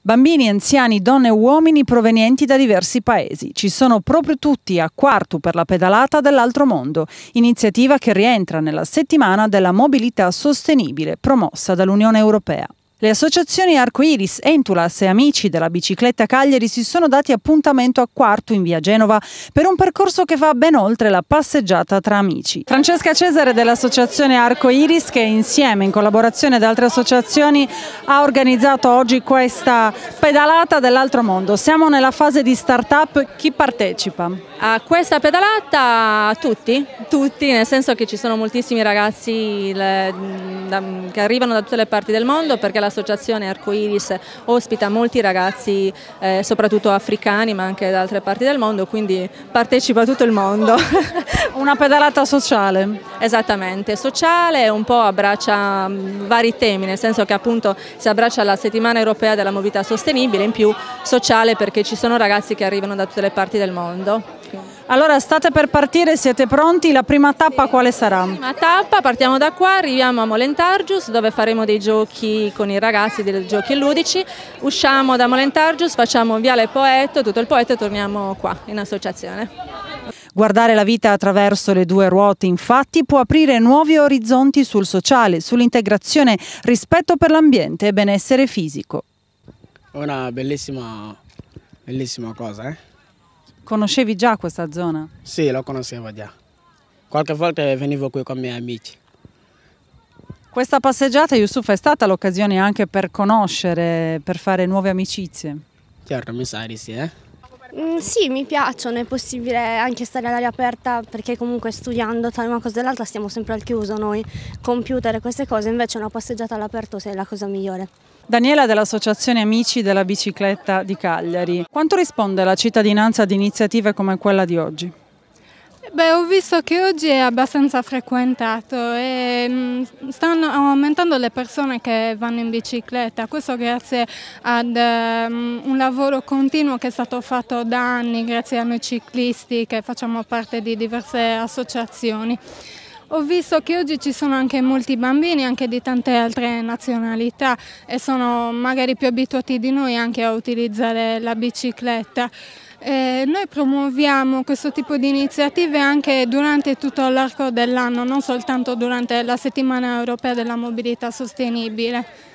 Bambini, anziani, donne e uomini provenienti da diversi paesi. Ci sono proprio tutti a Quartu per la pedalata dell'altro mondo, iniziativa che rientra nella settimana della mobilità sostenibile promossa dall'Unione Europea. Le associazioni Arcoiris, Entulas e Amici della Bicicletta Cagliari si sono dati appuntamento a Quartu in via Genova per un percorso che va ben oltre la passeggiata tra amici. Francesca Cesare dell'associazione Arcoiris, che insieme in collaborazione ad altre associazioni ha organizzato oggi questa pedalata dell'altro mondo. Siamo nella fase di start-up. Chi partecipa? A questa pedalata tutti, nel senso che ci sono moltissimi ragazzi che arrivano da tutte le parti del mondo, perché l'associazione Arcoiris ospita molti ragazzi, soprattutto africani, ma anche da altre parti del mondo, quindi partecipa tutto il mondo. Una pedalata sociale. Esattamente, sociale, un po' abbraccia vari temi, nel senso che appunto si abbraccia la settimana europea della mobilità sostenibile, in più sociale perché ci sono ragazzi che arrivano da tutte le parti del mondo. Allora state per partire, siete pronti? La prima tappa quale sarà? La prima tappa, partiamo da qua, arriviamo a Molentargius dove faremo dei giochi con i ragazzi, dei giochi ludici, usciamo da Molentargius, facciamo Viale Poetto, tutto il Poetto e torniamo qua in associazione. Guardare la vita attraverso le due ruote, infatti, può aprire nuovi orizzonti sul sociale, sull'integrazione, rispetto per l'ambiente e benessere fisico. Una bellissima cosa, eh? Conoscevi già questa zona? Sì, lo conoscevo già. Qualche volta venivo qui con i miei amici. Questa passeggiata, Yusuf, è stata l'occasione anche per conoscere, per fare nuove amicizie? Certo, mi sa di sì, eh? Sì, mi piacciono, è possibile anche stare all'aria aperta perché comunque studiando tra una cosa e l'altra stiamo sempre al chiuso noi, computer e queste cose, invece una passeggiata all'aperto è la cosa migliore. Daniela dell'Associazione Amici della Bicicletta di Cagliari. Quanto risponde la cittadinanza ad iniziative come quella di oggi? Beh, ho visto che oggi è abbastanza frequentato e stanno aumentando le persone che vanno in bicicletta, questo grazie ad un lavoro continuo che è stato fatto da anni, grazie a noi ciclisti che facciamo parte di diverse associazioni. Ho visto che oggi ci sono anche molti bambini, anche di tante altre nazionalità e sono magari più abituati di noi anche a utilizzare la bicicletta. Noi promuoviamo questo tipo di iniziative anche durante tutto l'arco dell'anno, non soltanto durante la settimana europea della mobilità sostenibile.